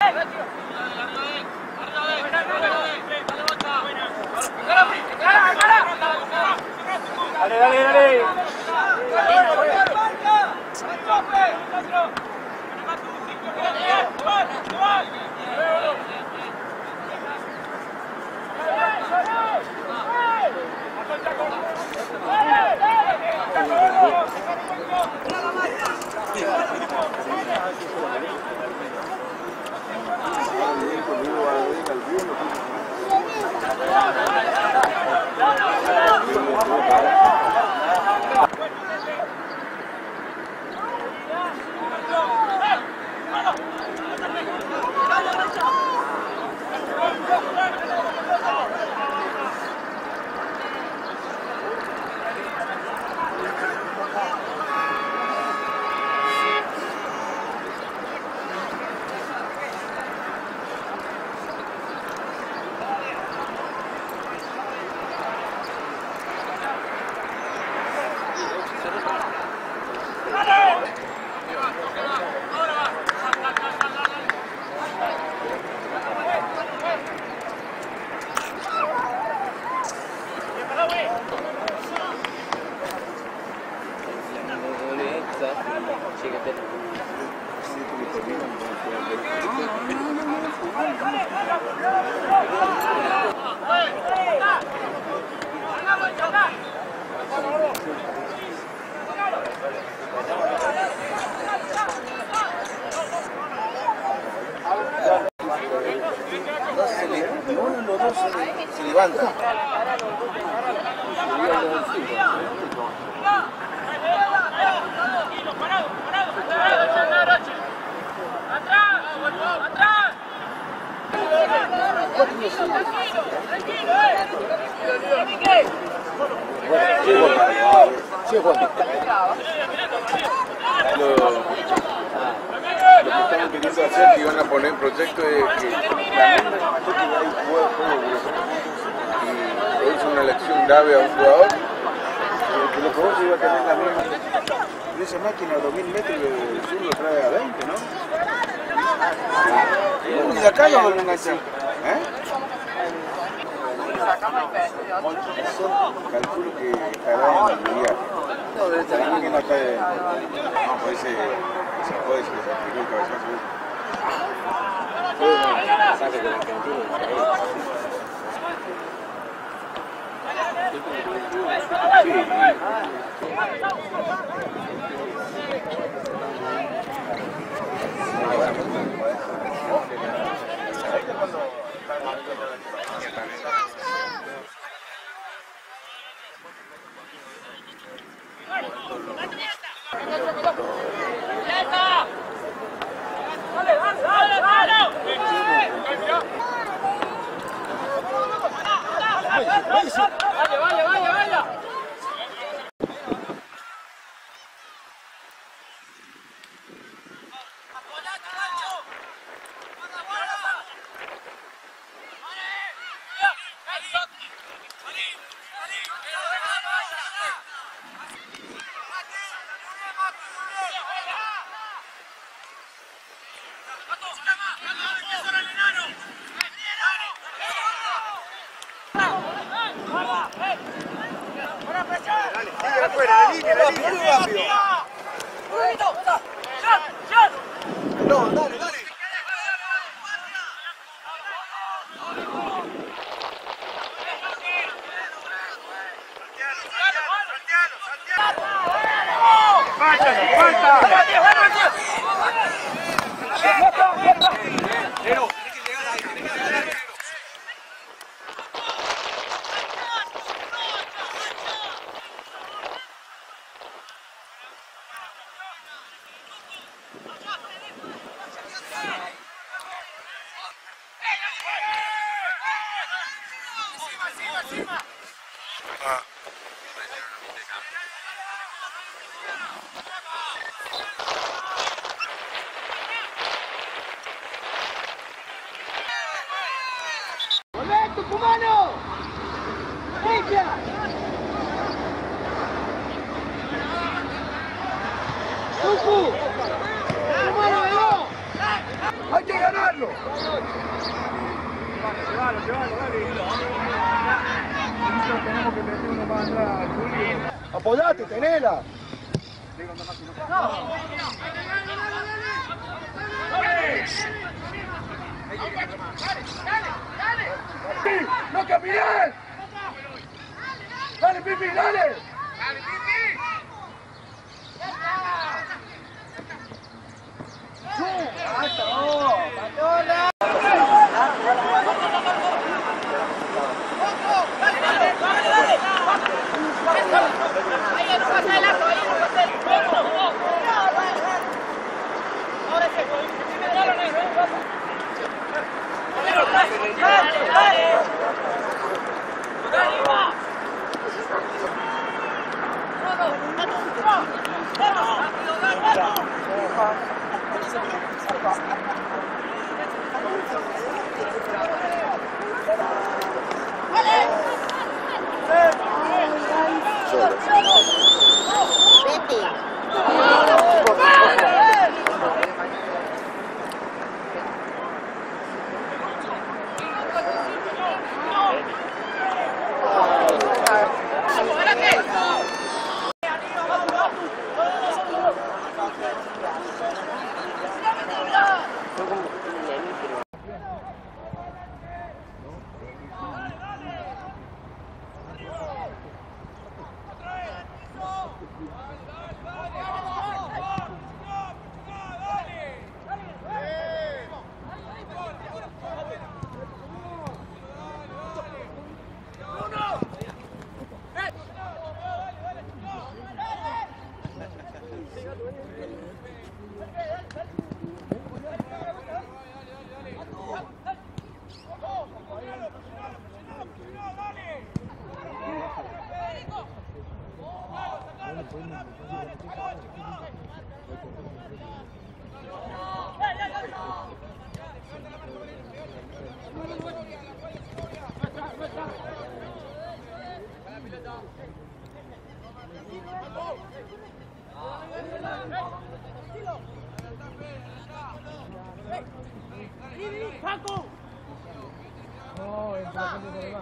Se levanta. Lo que estaban queriendo hacer, que iban a poner en proyecto es que y hizo una elección grave a un jugador, que lo que vos iba a tener la misma de esa máquina a 2000 metros del sur lo trae a 20, ¿no? Y de acá lo van a enganchar, calculo que estará en el día. También que no está no, pues ese puede ser que se aplicó el cabezazo. ¡Tucumano! ¡Limpia! ¡Tucu! ¡Tucumano, ganó! ¡Hay que ganar! hacerlo. Llévalo, dale. Tenemos que meter uno más atrás, Julio. Apoyate, tenela. ¡No caminar! ¡Dale, Pipi, dale! ¡Dale, Pipi! ¡Paco! No, entra por demás.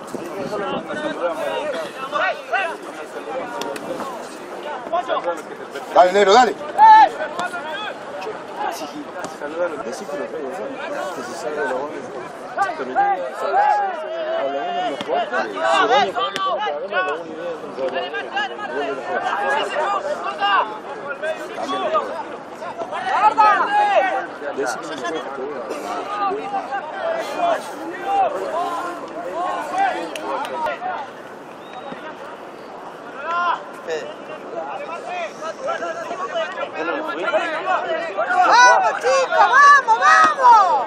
Eso es lo que te Dale, negro, dale. ¡Vamos, chicos! ¡Vamos, vamos!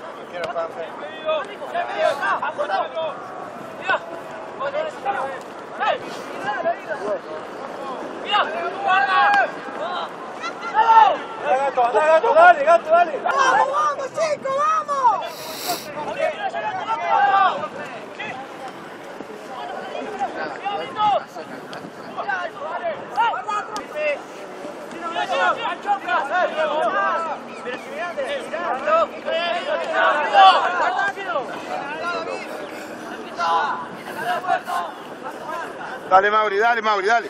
Dale, gato, dale. ¡Vamos, vamos, chicos! ¡Vamos! Dale, Mauri, dale, Mauri, dale.